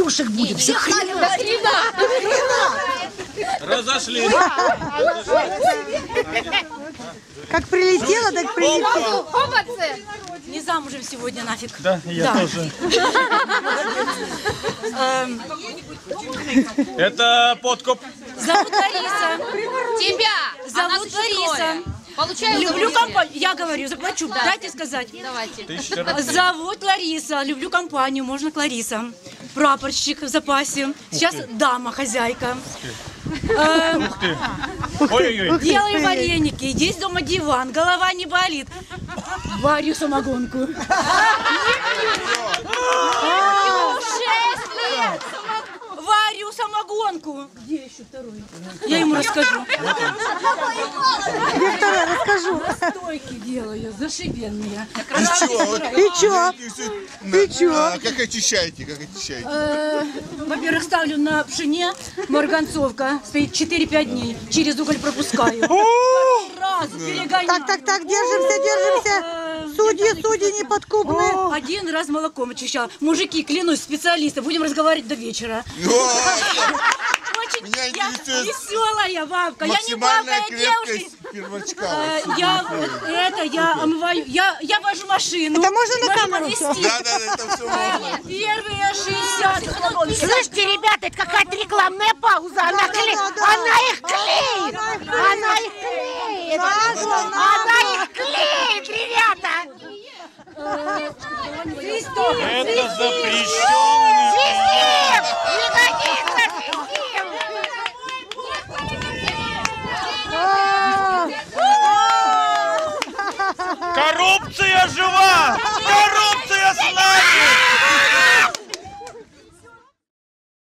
плюшек будет. Всех хрена. Разошлись. Как прилетела, так прилетела. Не замужем сегодня нафиг. Да, я тоже. Это подкуп. Зовут Лариса. Тебя! Зовут Лариса. Получаю. Люблю компанию. Я говорю, заплачу. Дайте сказать. Давайте. 1000 раз. Зовут Лариса. Люблю компанию. Можно к Лариса. Прапорщик в запасе. Сейчас дама, хозяйка. Ух ты. Ой-ой-ой. Делаю вареники. Есть дома диван. Голова не болит. Варю самогонку. 6 лет! Варю самогонку. Где еще второй? Я ему расскажу. Я вторая расскажу. Стойки делаю, зашибенные. И чё? И чё? Как очищаете, как очищаете? Во-первых, ставлю на пшене, марганцовка, стоит 4-5 дней, через уголь пропускаю. Сразу перегоняю. Так, держимся. Судьи неподкупные. Один раз молоком очищала. Мужики, клянусь, специалисты, будем разговаривать до вечера. Очень Меня я интересует веселая бабка. Я не бабка, максимальная я девушка. крепкость первочка. Я омываю, я вожу машину. Это можно на Вожу камеру подвезти. всё? Да, это все можно. Первые 60. Слышите, ребята, это какая-то рекламная пауза. Она их клеит. Она их клеит, ребята. Это запрещенный.